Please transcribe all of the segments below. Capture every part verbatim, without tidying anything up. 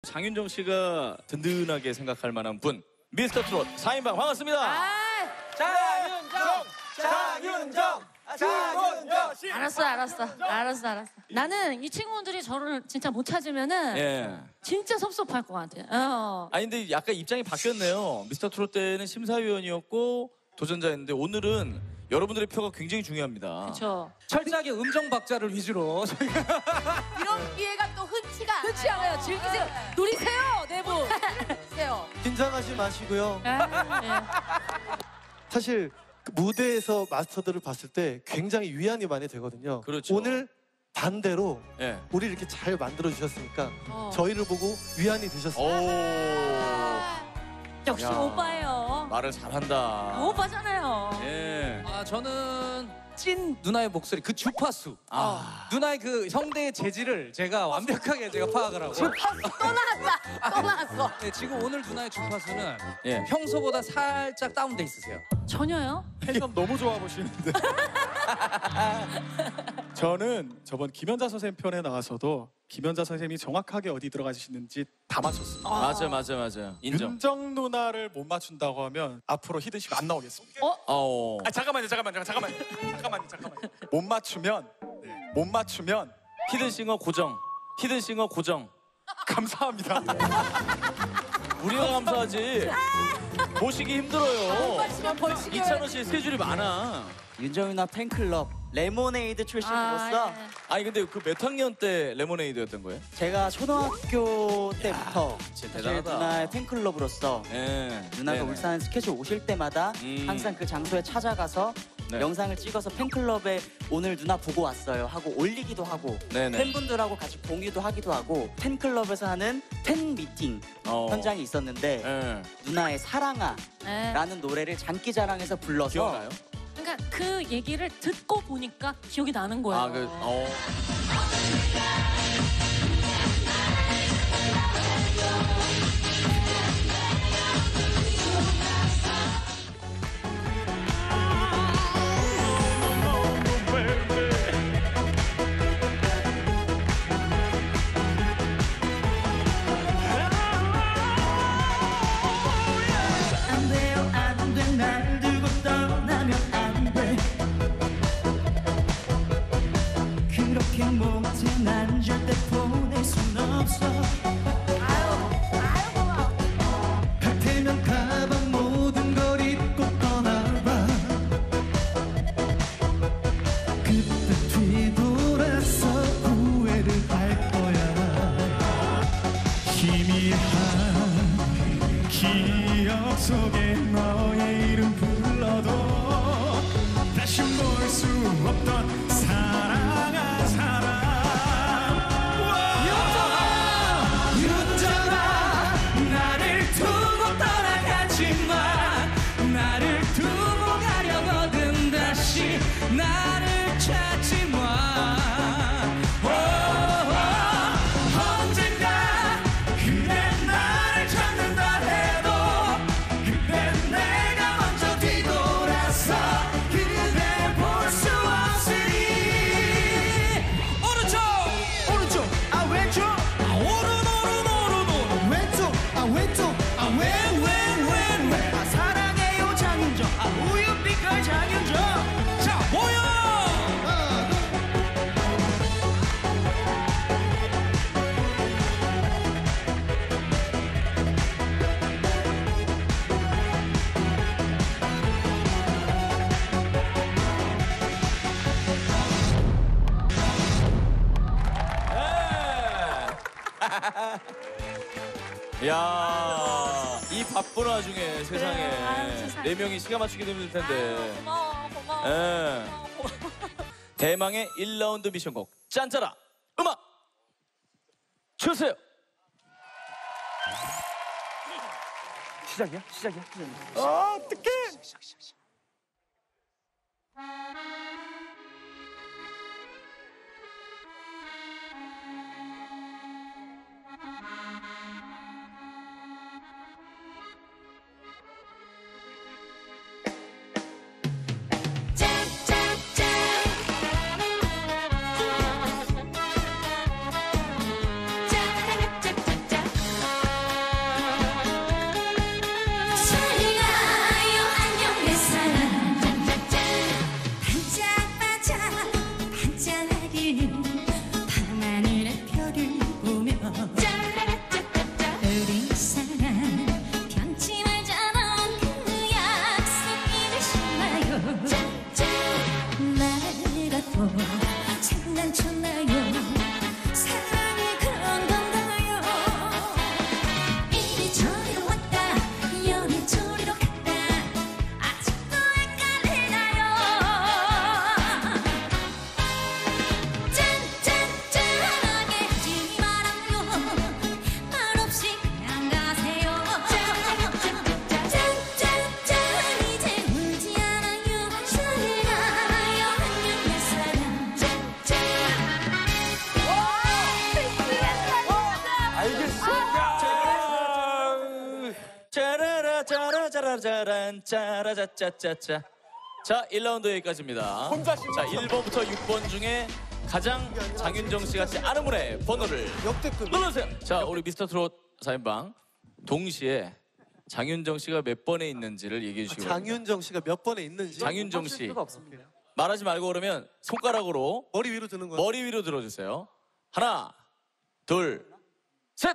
장윤정 씨가 든든하게 생각할 만한 분. 미스터 트롯 사 인방 반갑습니다. 아, 장윤정! 장윤정! 장윤정 씨! 알았어, 알았어, 알았어, 알았어. 나는 이 친구들이 저를 진짜 못 찾으면은 예. 진짜 섭섭할 것 같아. 어. 아니 근데 약간 입장이 바뀌었네요. 미스터 트롯 때는 심사위원이었고 도전자였는데 오늘은 여러분들의 표가 굉장히 중요합니다. 그렇죠. 철저하게 음정 박자를 위주로 이런 기회가 또 흔치가 않아요. 그렇지 않아요. 즐기세요. 노리세요, 네 분. 주세요. 긴장하지 마시고요. 아, 네. 사실 그 무대에서 마스터들을 봤을 때 굉장히 위안이 많이 되거든요. 그렇죠. 오늘 반대로 예. 우리 이렇게 잘 만들어 주셨으니까 어. 저희를 보고 위안이 되셨어요. 오. 역시 야. 오빠예요. 말을 잘한다. 오빠잖아요. 예. 아 저는 찐 누나의 목소리 그 주파수 아. 누나의 그 형대의 재질을 제가 완벽하게 제가 파악을 하고 주파수 또 나왔다. 또 나왔어. 네, 지금 오늘 누나의 주파수는 예. 평소보다 살짝 다운돼 있으세요. 전혀요? 팬덤 너무 좋아 보시는데. 저는 저번 김연자 선생님 편에 나와서도 김연자 선생님이 정확하게 어디 들어가시는지 다 맞췄어요. 아. 맞아 맞아 맞아. 인정. 윤정 누나를 못 맞춘다고 하면 앞으로 히든씨가 안 나오겠습니다. 어? 어. 아 잠깐만요, 잠깐만요, 잠깐만요, 잠깐만요, 잠깐만요. 못 맞추면, 네, 못 맞추면 히든싱어 고정. 히든싱어 고정. 감사합니다. 우리가 감사하지. 모시기 힘들어요. 맞추면 벌칙이 이찬원 씨 스케줄이 많아. 윤정 누나 팬클럽 레모네이드 출신으로서 아, 예. 아니 근데 그 몇 학년 때 레모네이드였던 거예요? 제가 초등학교 때부터 진짜 사실 대단하다. 누나의 팬클럽으로서 예. 누나가 네네. 울산 스케줄 오실 때마다 음. 항상 그 장소에 찾아가서 네. 영상을 찍어서 팬클럽에 오늘 누나 보고 왔어요 하고 올리기도 하고 네네. 팬분들하고 같이 공유도 하기도 하고 팬클럽에서 하는 팬 미팅 어. 현장이 있었는데 예. 누나의 사랑아라는 네. 노래를 장기자랑에서 불러서 기억나요? 그러니까 그 얘기를 듣고 보니까 기억이 나는 거예요. 아, 그, 어. 안 돼요 안 돼 날 두고 떠나면 안 돼 그렇게 못해 난 절대 보낼 순 없어 같으면 가방 모든 걸 잊고 떠나봐 그때 뒤돌아서 후회를 할 거야 희미한 기억 속에 너의 이름 불러도 다시 볼 수 없던 사랑한 사람 윤정아 윤정아 나를 두고 떠나가지마 나를 두고 가려거든 다시 나를 찾지마 언젠가 그대 나를 찾는다 해도 그때 내가 먼저 뒤돌아서 그대 볼 수 없으니 오른쪽 오른쪽 아 왼쪽 아 오른 오른 오른 오른 왼쪽 아 왼쪽 아 왼 왼 왼 왼 아 사랑해요 장윤정 아 우유빛깔 장윤정 자 모여 야, 이 바쁜 와중에 세상에 아유, 세상에. 네 명이 시간 맞추기도 힘들 텐데. 고마워, 고마워. 예. 고마워. 대망의 일 라운드 미션곡 짠짜라 음악 주세요. 시작이야? 시작이야? 아, 어떡해! 짠짠짠 짜라라 짜라짜라짜란 짜라짜짜짜짜. 자, 일 라운드 여기까지입니다. 자, 일 번부터 육 번 중에 가장 장윤정 씨 같지 않은 분의 번호를 역대급. 눌러주세요. 자, 우리 미스터 트롯 사 인방 동시에 장윤정 씨가 몇 번에 있는지를 얘기해 주시기 바랍니다. 장윤정 씨가 몇 번에 있는지. 장윤정 씨 수가 없습니다. 말하지 말고 그러면 손가락으로 머리 위로 드는 거야. 머리 위로 들어주세요. 하나, 둘, 셋.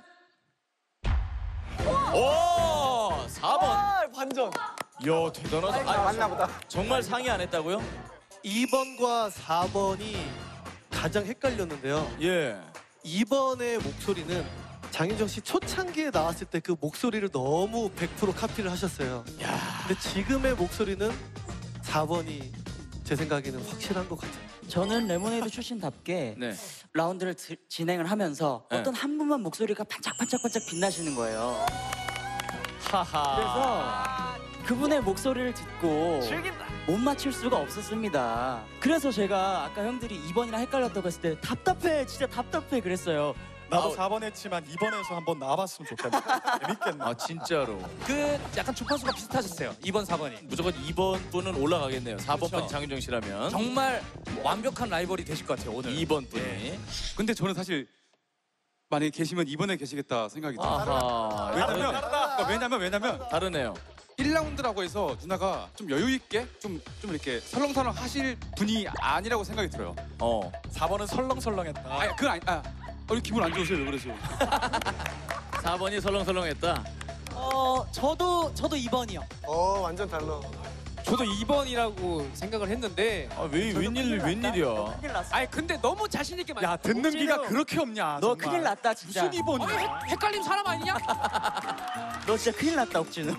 오, 사 번. 반전. 이야, 대단하다. 아, 맞나 보다. 정말 상의 안 했다고요? 이 번과 사 번이 가장 헷갈렸는데요. 예. 이 번의 목소리는 장윤정 씨 초창기에 나왔을 때 그 목소리를 너무 백 퍼센트 카피를 하셨어요. 야. 근데 지금의 목소리는 사 번이 제 생각에는 확실한 것 같아요. 저는 레모네이드 출신답게 네. 라운드를 드- 진행을 하면서 네. 어떤 한 분만 목소리가 반짝반짝반짝 빛나시는 거예요. 하하. 그래서 그분의 목소리를 듣고 못 맞출 수가 없었습니다. 그래서 제가 아까 형들이 이 번이랑 헷갈렸다고 했을 때 답답해, 진짜 답답해 그랬어요. 나도 아우. 사 번 했지만 이 번에서 한번 나와봤으면 좋겠네. 재밌겠네. 아, 진짜로. 그 약간 주파수가 비슷하셨어요. 이 번, 사 번이. 무조건 이 번 분은 올라가겠네요. 사 번까지 그렇죠. 장윤정 씨라면. 정말 완벽한 라이벌이 되실 것 같아요, 오늘. 이 번 분이. 예. 근데 저는 사실 만약에 계시면 이번에 계시겠다 생각이 들어요. 아하. 왜냐면 다르네. 그러니까 왜냐면 왜냐면 다르네요. 일 라운드라고 해서 누나가 좀 여유 있게 좀 좀 이렇게 설렁설렁 하실 분이 아니라고 생각이 들어요. 어. 사 번은 설렁설렁했다. 아니 그건 아니 아 우리 기분 안 좋으세요? 왜 그러세요? 사 번이 설렁설렁했다. 어, 저도 저도 이 번이요. 어, 완전 달라. 저도 이 번이라고 생각을 했는데 아, 왜 웬일 웬일이야? 큰일 났어. 아니 근데 너무 자신 있게 말. 야, 듣는 귀가 그렇게 없냐? 너 정말. 큰일 났다 진짜. 무슨 이 번이야? 헷갈림 사람 아니냐? 너 진짜 큰일 났다 옥진우.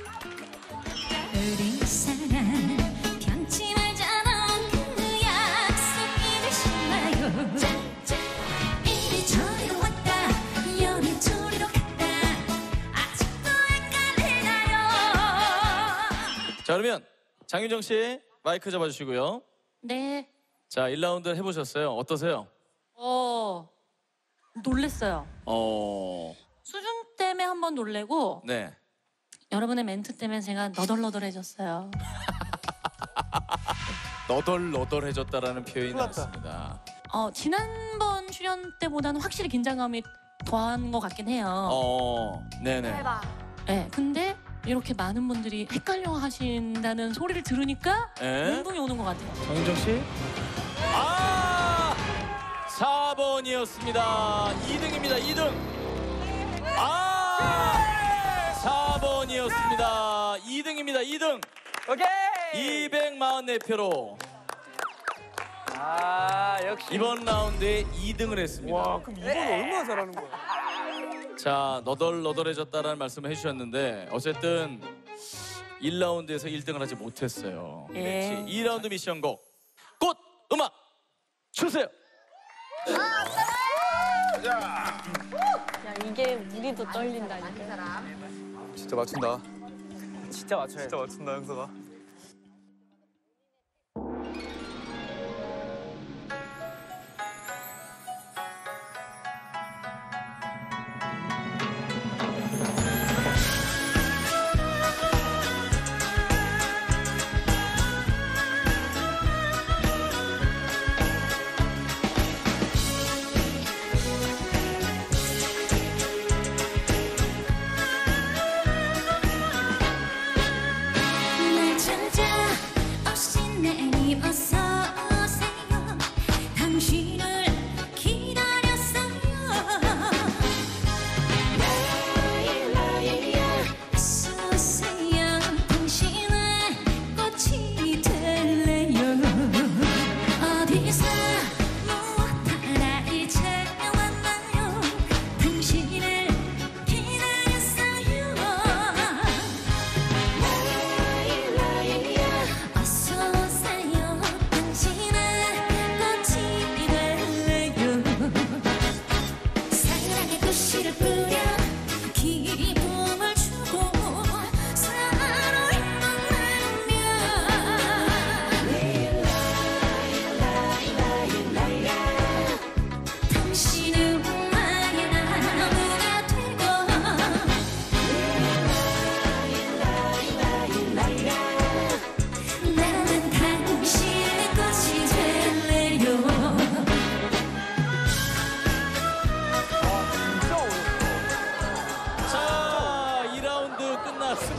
우리 사랑 변치 말자던 그 약속 잊으시 마요. 이리 저리로 왔다 여리 저리로 갔다 아직도 헷갈리나요. 자, 그러면 장윤정 씨 마이크 잡아주시고요. 네. 자, 일 라운드 해보셨어요. 어떠세요? 어 놀랬어요. 어, 수준 때문에 한 번 놀래고 네. 여러분의 멘트 때문에 제가 너덜너덜해졌어요. 너덜너덜해졌다라는 표현이 나왔습니다. 어 지난번 출연 때보다는 확실히 긴장감이 더한 것 같긴 해요. 어, 네네. 네, 근데 이렇게 많은 분들이 헷갈려 하신다는 소리를 들으니까 에? 멘붕이 오는 것 같아요. 장윤정 씨? 아! 사 번이었습니다. 이 등입니다. 이 등. 아! 사 번이었습니다. 이 등입니다. 이 등. 오케이. 이백사십사 표로 아 역시. 이번 라운드에 이 등을 했습니다. 와 그럼 이번 얼마나 잘하는 거야? 자, 너덜너덜해졌다라는 말씀을 해주셨는데 어쨌든 일 라운드에서 일 등을 하지 못했어요. 예. 이 라운드 미션곡 꽃 음악 주세요. 야 이게 우리도 떨린다니까. 진짜 맞춘다. 진짜 맞춰야 돼. 진짜 맞춘다 현서가. 날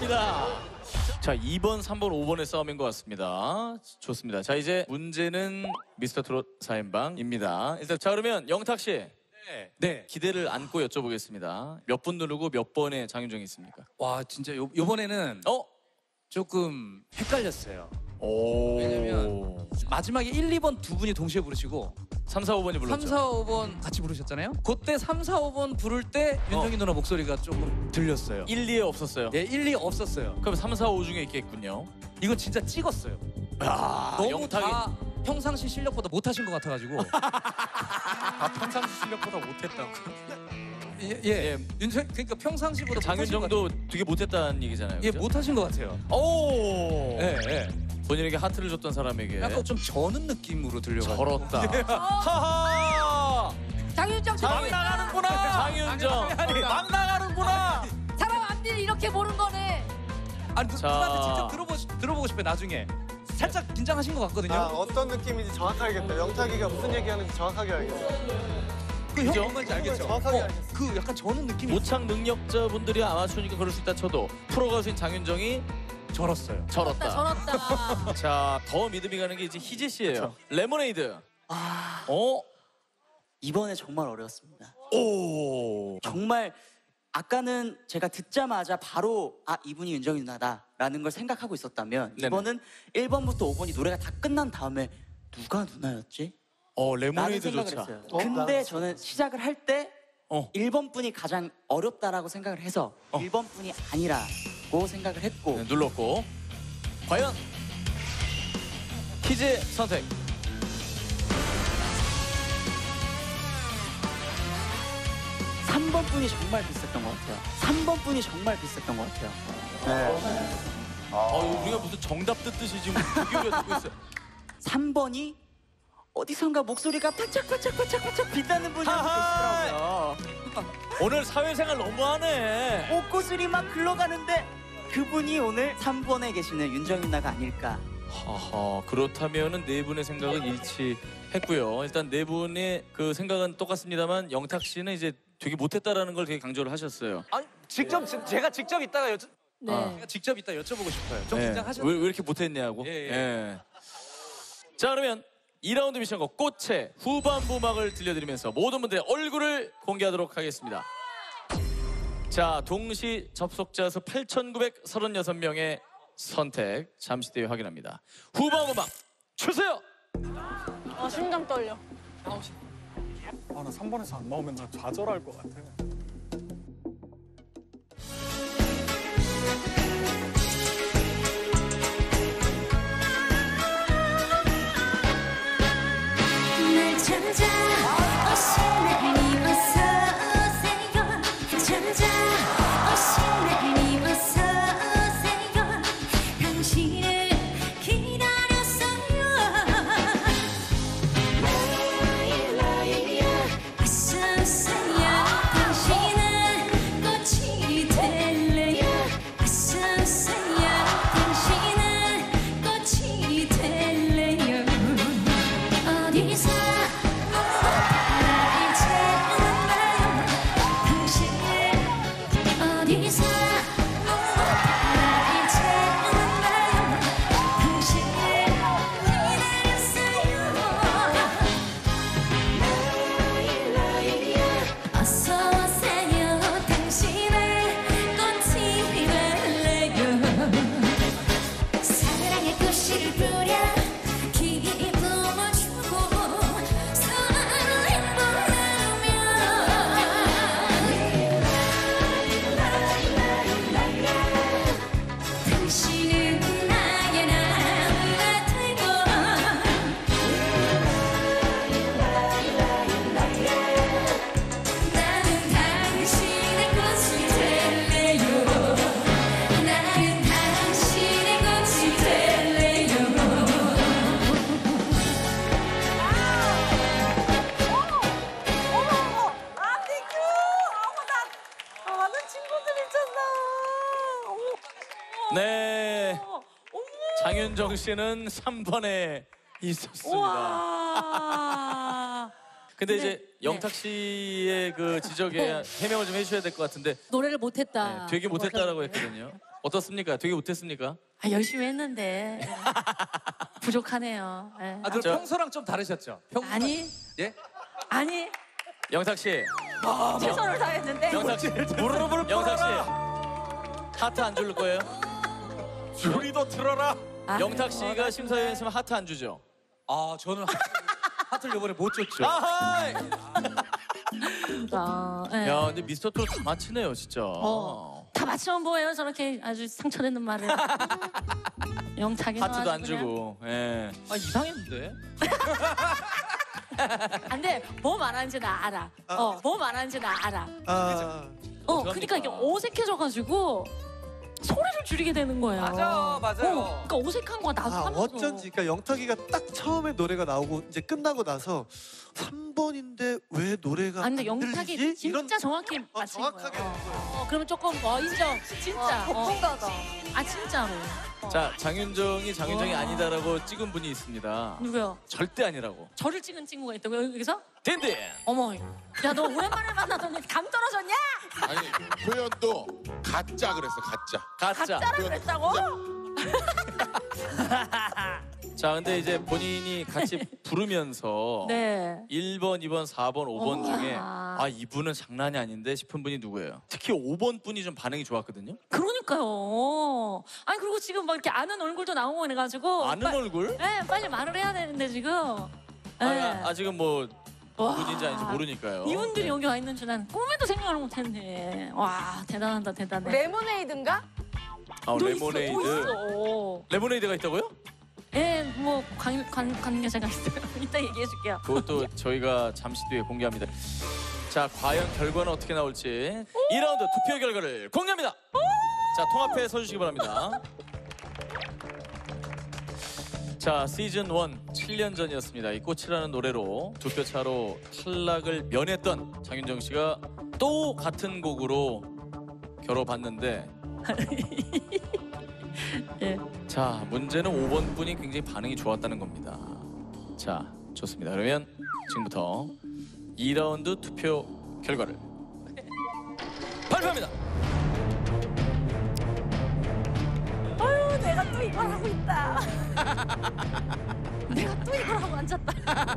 좋습니다. 자, 이 번, 삼 번, 오 번의 싸움인 것 같습니다. 좋습니다. 자, 이제 문제는 미스터 트롯 사인방입니다. 일단 자, 그러면 영탁 씨. 네. 네. 기대를 안고 여쭤보겠습니다. 몇 분 누르고 몇 번의 장윤정이 있습니까? 와 진짜 요, 요번에는 어? 조금 헷갈렸어요. 오. 왜냐면 마지막에 일, 이 번 두 분이 동시에 부르시고 삼, 사, 오 번이 불렀죠. 삼, 사, 오 번 같이 부르셨잖아요. 그때 삼, 사, 오 번 부를 때 윤정이 누나 목소리가 조금 들렸어요. 일, 이에 없었어요. 네, 일, 이 없었어요. 그럼 삼, 사, 오 중에 있겠군요. 이거 진짜 찍었어요. 아, 너무 영탁이 다 평상시 실력보다 못하신 것 같아가지고. 아, 평상시 실력보다 못했다고. 예, 예. 윤정 그러니까 평상시보다 장윤정도 되게 못했다는 얘기잖아요. 예, 그죠? 못하신 것 같아요. 오. 예, 예. 본인에게 하트를 줬던 사람에게 약간 좀 저는 느낌으로 들려가지고. 절었다. 하하. 장윤정 막 나가는구나. 장윤정. 막 나가는구나. 사람 앞뒤를 이렇게 보는 거네. 아니 누, 자. 누나한테 직접 들어보 들어보고 싶어요. 나중에. 살짝 긴장하신 것 같거든요. 아, 어떤 느낌인지 정확하게 알겠다. 영탁이가 무슨 얘기하는지 정확하게 알겠어. 그 형 뭔 말인지 알겠죠? 정확하게 어, 알겠어. 그 약간 저는 느낌이 모창 능력자분들이 아마추어니까 그럴 수 있다 쳐도 프로 가수인 장윤정이 절었어요. 절었다. 저렇다. 자, 더 믿음이 가는 게 이제 희재 씨예요. 레모네이드. 아, 어? 이번에 정말 어려웠습니다. 오. 정말 아까는 제가 듣자마자 바로 아 이분이 윤정이 누나다라는 걸 생각하고 있었다면 네네. 이번은 일 번부터 오 번이 노래가 다 끝난 다음에 누가 누나였지? 어, 라는 레모네이드 생각을 좋다. 했어요. 어? 근데 나- 저는 시작을 할 때 어. 일 번 분이 가장 어렵다라고 생각을 해서 어. 일 번 분이 아니라고 생각을 했고 네, 눌렀고. 과연 희재 선택. 삼 번 분이 정말 비슷했던 것 같아요. 삼 번 분이 정말 비슷했던 것 같아요. 아, 우리가 무슨 정답 듣듯이 지금 비교를 듣고 있어요. 삼 번이 어디선가 목소리가 바짝바짝바짝바짝 빛나는 분이 하하! 계시더라고요. 오늘 사회생활 너무하네. 옷고슬이 막 흘러가는데 그분이 오늘 삼 번에 계시는 윤정이 누나가 아닐까. 하하, 그렇다면은 네 분의 생각은 일치했고요. 일단 네 분의 그 생각은 똑같습니다만 영탁 씨는 이제 되게 못했다라는 걸 되게 강조를 하셨어요. 아니 직접 지- 제가 직접 이따가 여쭤 네. 아. 제가 직접 이따 여쭤보고 싶어요. 좀 예. 긴장하셨나요? 왜, 왜 이렇게 못했냐고? 예, 예. 예. 자, 그러면 이 라운드 미션곡 꽃의 후반부 음악을 들려드리면서 모든 분들의 얼굴을 공개하도록 하겠습니다. 자, 동시 접속자 수 팔천구백삼십육 명의 선택 잠시 뒤에 확인합니다. 후반 음악 주세요. 아 심장 떨려. 아, 나 삼 번에서 안 나오면 나 좌절할 것 같아. 날 찾아오신 날이 어서 오세요. 찾아오신 날이 어서 오세요. 당신을 기다렸어요. 어서 오세요. 당신은 꽃이 될래요. 어서 오세요. 당신은 꽃이 될래요. 어디서 나를 채우나요? 당신 어디서 나를 채우나요? 당신 기다렸어요. 어서 오세요. 당신은 꽃이 될래요. 사랑의 꽃씨를 뿌려 기쁨을 주고 서로를 행복하며 당신은 나의 나무가 되고 나는 당신의 꽃이 될래요. 나는 당신의 꽃이 될래요. 어머, 아 땡큐. 어머 나 아는 친구들 있잖아. 어머. 네, 어머. 장윤정 씨는 삼 번에 있었습니다. 와. 근데 네, 이제 네. 영탁 씨의 그 지적에 해명을 좀 해주셔야 될 것 같은데 노래를 못했다. 네, 되게 못했다라고 했거든요. 어떻습니까? 되게 못했습니까? 아, 열심히 했는데 부족하네요. 예. 아, 그럼 저- 평소랑 좀 다르셨죠? 평소... 아니, 예? 아니, 영탁 씨, 최선을 다했는데. 영탁 씨, 무릎을 영탁 씨, 하트 안 줄 거예요? 소리도 틀어라. 아, 영탁 씨가 심사위원이시면 하트 안 주죠? 아, 저는 하트, 하트를 이번에 못 줬죠. 아하이! 아, 예. 야, 근데 미스터 트롯 다 맞히네요, 진짜. 어. 다 맞추면 뭐예요? 저렇게 아주 상처내는 말을. 영탁이 하트도 안 주고. 예. 아, 이상했는데? 안돼, 뭐 말하는지 나 알아. 어, 뭐 말하는지 나 알아. 아, 어, 어떡합니까? 그러니까 이게 어색해져가지고 소리를 줄이게 되는 거예요. 맞아, 맞아요. 어, 그러니까 어색한 거야 나도 아 하면서. 어쩐지 그러니까 영탁이가 딱 처음에 노래가 나오고 이제 끝나고 나서 삼 번인데 왜 노래가 아, 근데 안 영탁이 들리지? 진짜 이런 정확히 어, 맞힌 정확하게 거예요. 한 거예요. 어, 어, 그러면 조금 어, 인정. 진짜. 어. 전문가다. 아 진짜로. 어. 자, 장윤정이 장윤정이 와. 아니다라고 찍은 분이 있습니다. 누구요? 절대 아니라고. 저를 찍은 친구가 있다고 여기서? 딘딘! 어머, 야 너 오랜만에 만나더니 감 떨어졌냐? 아니 표현도 가짜 그랬어 가짜. 가짜. 짜라 그랬다고? 자, 근데 이제 본인이 같이 부르면서 네. 일 번, 이 번, 사 번, 오 번 어. 중에 아, 이분은 장난이 아닌데 싶은 분이 누구예요? 특히 오 번 분이 좀 반응이 좋았거든요. 그러니까요. 아니 그리고 지금 막 이렇게 아는 얼굴도 나오고 해가지고. 아는 빨- 얼굴? 네, 빨리 말을 해야 되는데 지금. 아, 네. 아, 아직은 뭐 와. 누군지 아닌지 모르니까요. 이분들이 네. 여기 와 있는 줄 난 꿈에도 생각을 못했네. 와 대단하다 대단해. 레모네이드인가? 아, 너 레모네이드. 있어, 또 있어. 레모네이드가 있다고요? 예, 뭐 관, 관, 관계자가 있어요. 이따 얘기해줄게요. 그것도 저희가 잠시 뒤에 공개합니다. 자, 과연 결과는 어떻게 나올지 이 라운드 투표 결과를 공개합니다. 자, 통합해 서주시기 바랍니다. 자, 시즌 일 칠 년 전이었습니다. 이 꽃이라는 노래로 두 표 차로 탈락을 면했던 장윤정 씨가 또 같은 곡으로 겨뤄봤는데 예. 자, 문제는 오 번 분이 굉장히 반응이 좋았다는 겁니다. 자, 좋습니다. 그러면 지금부터 이 라운드 투표 결과를 발표합니다. 어휴, 내가 또 이걸 하고 있다. 내가 또 이걸 하고 앉았다.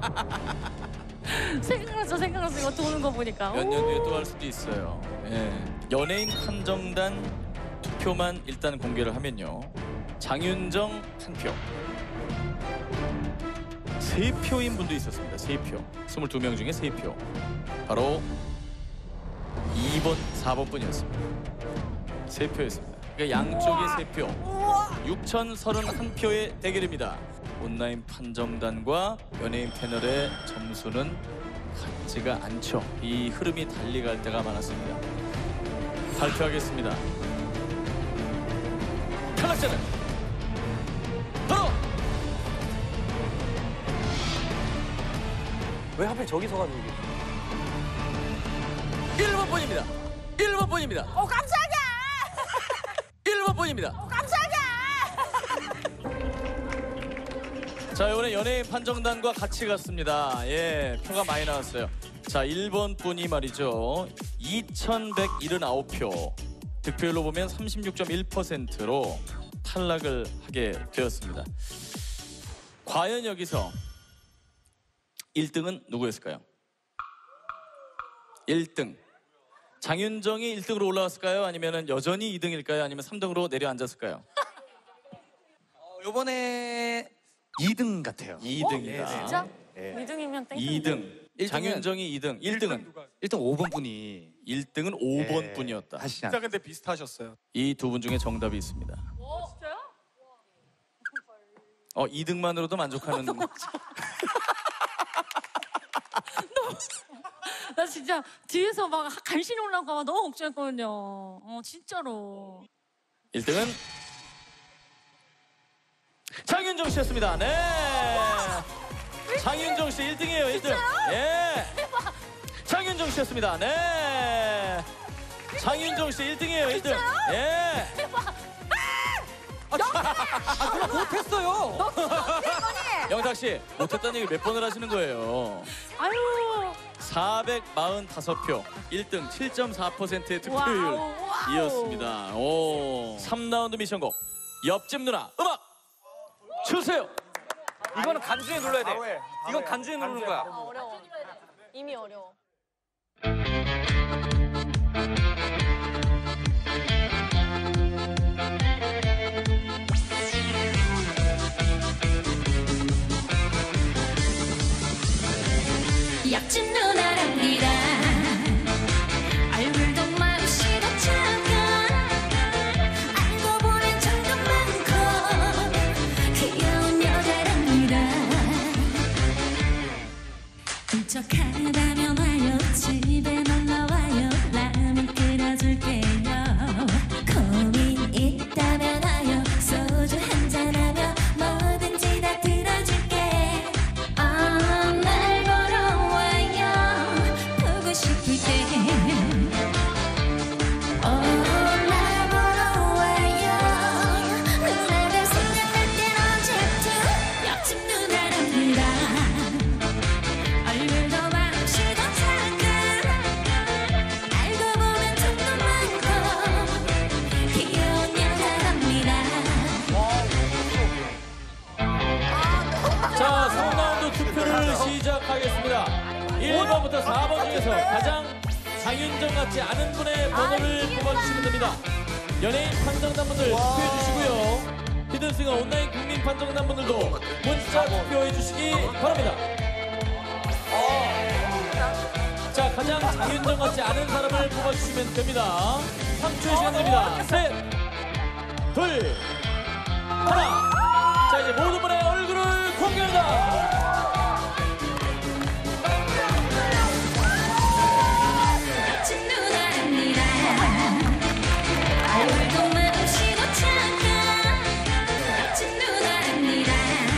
생각났어 생각났어 이거 도는 거 보니까. 몇 년 뒤에 또 할 수도 있어요. 예. 연예인 한정단 투표만 일단 공개를 하면요. 장윤정 한 표. 세 표인 분도 있었습니다. 세 표. 스물두 명 중에 세 표. 바로 이 번, 사 번 뿐이었습니다. 세 표였습니다. 그러니까 양쪽에 세 표. 육천삼십일 표의 대결입니다. 온라인 판정단과 연예인 패널의 점수는 같지가 않죠. 이 흐름이 달리 갈 때가 많았습니다. 발표하겠습니다. 탈락자는 바로 왜 하필 저기 서가지고 이게. 일 번 분입니다. 일 번 분입니다. 어, 깜짝이야! 일 번 분입니다. 어, 깜짝이야! 자, 이번에 연예인 판정단과 같이 갔습니다. 예, 표가 많이 나왔어요. 자, 일 번 분이 말이죠. 이천백칠십구 표. 득표율로 보면 삼십육 점 일 퍼센트로 탈락을 하게 되었습니다. 과연 여기서 일 등은 누구였을까요? 일 등. 장윤정이 일 등으로 올라왔을까요? 아니면 여전히 이 등일까요? 아니면 삼 등으로 내려앉았을까요? 어, 요번에 이 등 같아요. 이 등이다. 진짜? 예. 이 등이면 땡. 이 등. 장윤정이 이 등. 일 등은? 일 등 오 번 분이 일 등은 오 번 분이었다. 하시지 진짜 않아요. 근데 비슷하셨어요. 이 두 분 중에 정답이 있습니다. 진짜요? 어, 이 등만으로도 만족하는. 나 진짜 뒤에서 막 간신히 올라올까 봐 너무 걱정했거든요. 어 진짜로. 일 등은 장윤정 씨였습니다. 네. 장윤정 씨 일 등이에요. 일 등. 예. 장윤정 씨였습니다. 네. 장윤정 씨 일 등이에요. 일 등. 예. 아, 그럼 못했어요. 영탁 씨 못했다는 얘기 몇 번을 하시는 거예요. 아유. 사백사십오 표, 일 등 칠 점 사 퍼센트의 와우, 득표율이었습니다. 오. 삼 라운드 미션곡 옆집 누나 음악 주세요. 이거는 간주에 눌러야 돼. 이건 간주에 누르는 거야. 어려워. 이미 어려워. 옆집 누나랍니다. 얼굴도 마음씨도 착한, 알고 보면 정도 많고 귀여운 여자랍니다. 울적하다면 와요, 집에 놀러와요, 라면 끓여줄게요. 고민 있다면 와요, 소주 한잔하며 뭐든지 다 들어줄게. 아, 날 보러 와요, 보고 싶을 때. 어, 날 보러 와요, 누나가 생각날 땐 언제든 옆집 누나랍니다. 얼굴도 마음씨도 착한, 알고 보면 정도 많고 귀여운 여자랍니다. 자, 삼 라운드 투표를 시작하겠습니다. 일 번부터 사 번 중에서 가장 장윤정 같지 않은 분의 번호를 뽑아주시면 됩니다. 연예인 판정단분들 투표해 주시고요. 히든싱어 온라인 국민 판정단분들도 문자 투표해 주시기 바랍니다. 자, 가장 장윤정 같지 않은 사람을 뽑아주시면 됩니다. 삼 초의 시간 드립니다. 셋, 둘, 하나. 자, 이제 모든 분의 얼굴을 공개합니다. 옆집 누나랍니다. 얼굴도 마음씨도 착한, 옆집 누나랍니다.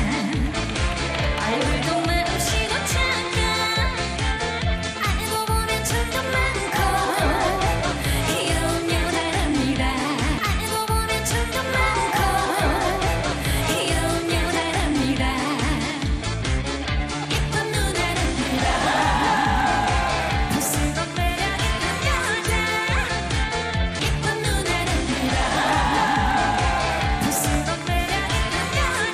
얼굴도 마음씨도 착한, 알고 보면 정도 많고 귀여운 여자랍니다. 알고 보면 정도 많고 귀여운 여자랍니다. 예쁜 누나랍니다. 부스고 매력 있는 여자, 예쁜 누나랍니다. 부스고 매력 있는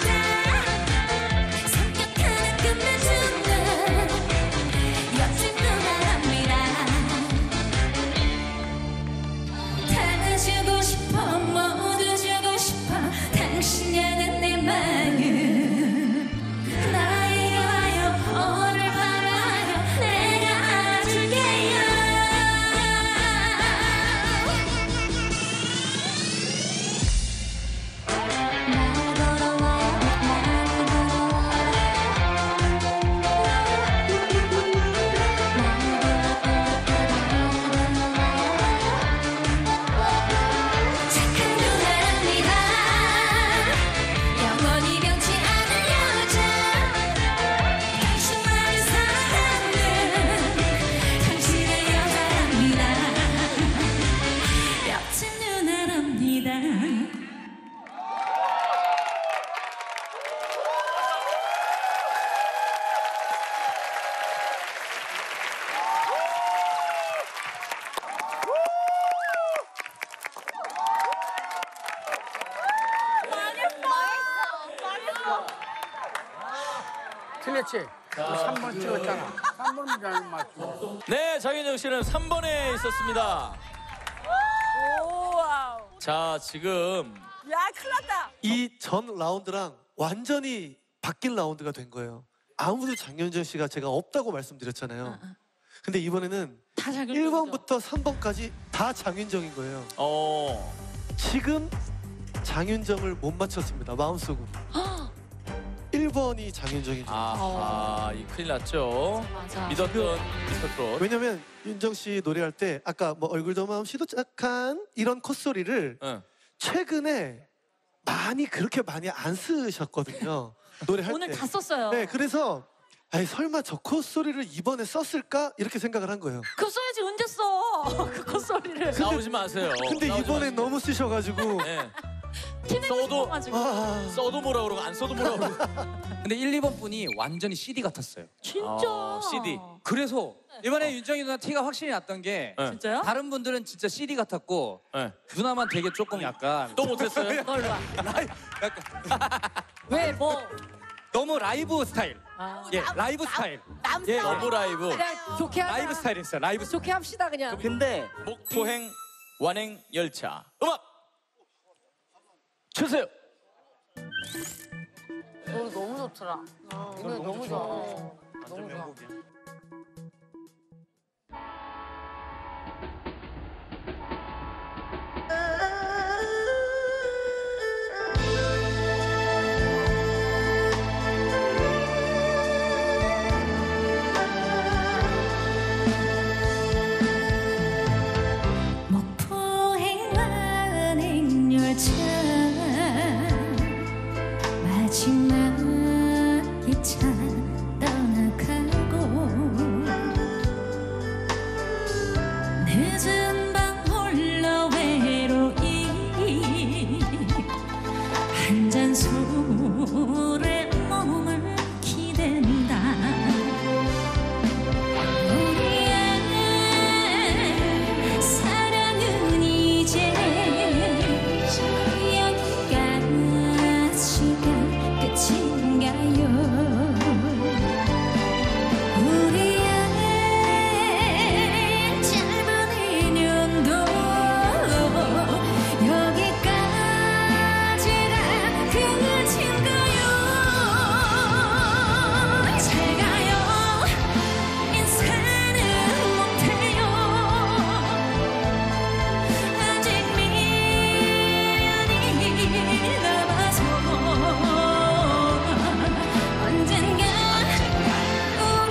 여자, 성격 하나 끝내주는 옆집 누나랍니다. 다 주고 싶어, 모두 주고 싶어, 당신 향한 내 마음. 나에게 와요, 오늘 밤 와요, 내가 안아줄게요. 날 보러 와요, 나를 보러 와요. 착한 누나랍니다. 영원히 변치 않을 여자, 당신만을 사랑하는 당신의 여자랍니다. 옆집 누나랍니다. 틀렸지? 삼 번 찍었잖아. 삼 번은 잘 맞추고. 네, 장윤정 씨는 삼 번에 있었습니다. 오와우. 자, 지금 야, 큰일 났다. 이 전 라운드랑 완전히 바뀐 라운드가 된 거예요. 아무도 장윤정 씨가 제가 없다고 말씀드렸잖아요. 근데 이번에는 다 장윤정이죠. 일 번부터 삼 번까지 다 장윤정인 거예요. 어. 지금 장윤정을 못 맞췄습니다. 마음속으로. 일 번이 장윤정이죠. 아, 이 큰일 났죠. 맞아. 믿었던 미스터 트롯. 왜냐면 윤정 씨 노래할 때 아까 뭐 얼굴도 마음씨도 착한 이런 콧소리를 응. 최근에 많이 그렇게 많이 안 쓰셨거든요. 노래할 오늘 때. 다 썼어요. 네, 그래서 아니 설마 저 콧소리를 이번에 썼을까 이렇게 생각을 한 거예요. 그 써야지 언제 써? 그 콧소리를. 싸우지 마세요. 근데 싸우지 이번에 마시고. 너무 쓰셔가지고 네. 써도 아. 써도 뭐라 그러고 안 써도 뭐라 그러고. 근데 일, 이 번 분이 완전히 씨디 같았어요. 진짜. 어, 씨디. 그래서 이번에 윤정이 누나 티가 확실히 났던 게 네. 진짜요? 다른 분들은 진짜 씨디 같았고 네. 누나만 되게 조금 약간 또 못했어요? 널 봐. 라이, 약간 왜 뭐? 너무 라이브 스타일. 아. 예, 라이브 스타일. 남 예, 너무 라이브. 그냥 좋게 하자. 라이브 스타일이었어요. 라이브 스타일. 좋게 합시다 그냥. 근데 목포행 완행 열차 음악 주세요. 너 너무 좋더라. 이 노래 너무 좋아. 너무 좋아. 목포행 완행열차 마지막 기차 떠나가고 늦은 밤 홀로 외로이 한 잔 술에 몸을 기댄다. 우리의 사랑은 이제 여기까지가 끝인가요? 우리의 짧은 인연도 여기까지가 끝인가요? 잘 가요. 인사는 못해요. 아직 미련이 남아서 언젠가 우리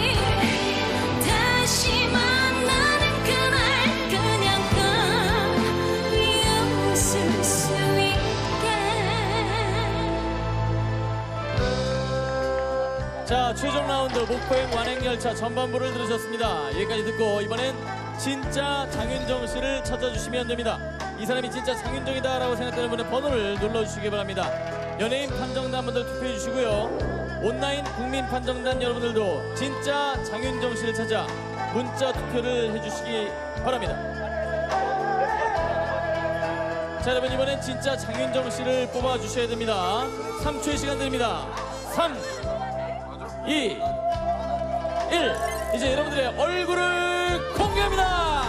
다시 만나는 그날 그냥 웃을 수 있게. 자, 최종 라운드 목포행 완행열차 전반부를 들으셨습니다. 여기까지 듣고 이번엔 진짜 장윤정 씨를 찾아주시면 됩니다. 이 사람이 진짜 장윤정이다라고 생각되는 분의 번호를 눌러주시기 바랍니다. 연예인 판정단분들 투표해 주시고요. 온라인 국민 판정단 여러분들도 진짜 장윤정 씨를 찾아 문자 투표를 해주시기 바랍니다. 자, 여러분 이번엔 진짜 장윤정 씨를 뽑아주셔야 됩니다. 삼 초의 시간 드립니다. 삼, 이, 일. 이제 여러분들의 얼굴을 공개합니다.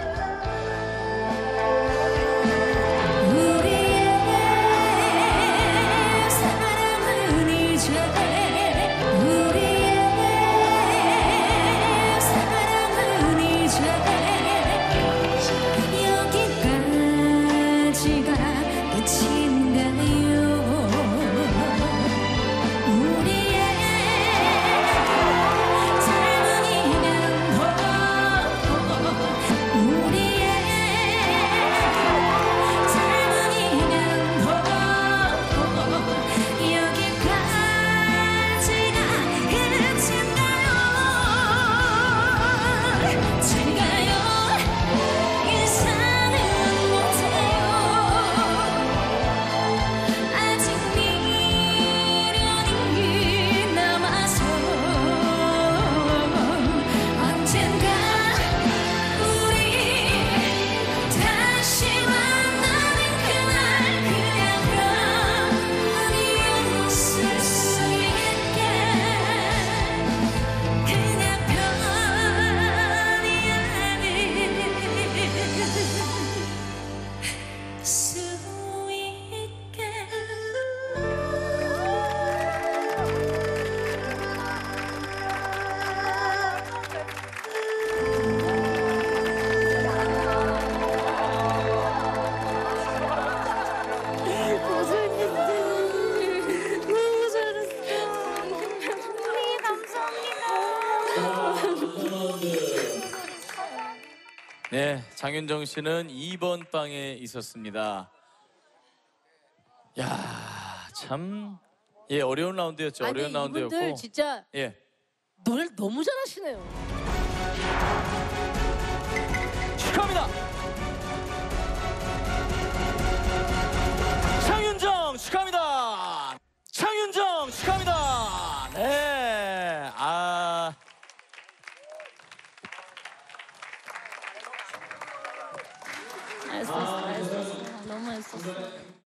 우리의 사랑은 이제 우리의 사랑은 이제 여기까지가 끝인가요? 우리의 삶은이면 우리의 삶은이면 여기까지가 끝인가요? 제가요 인사는 못해요. 아직 미련이 남아서 언젠가 우리 다시 만나는 그날 그냥 편히 웃을 수 있게 그냥 편히 안을 수 있게. 너무 잘했어. 우리 감사합니다. 네, 장윤정 씨는 이 번 방에 있었습니다. 야, 참, 예, 어려운 라운드였죠. 아니 어려운 라운드였고. 이분들 진짜 예, 노래를 너무 잘하시네요. 축하합니다. 장윤정 명 축하합니다. 네. 아. 애썼어, 애썼어. 너무 애썼어.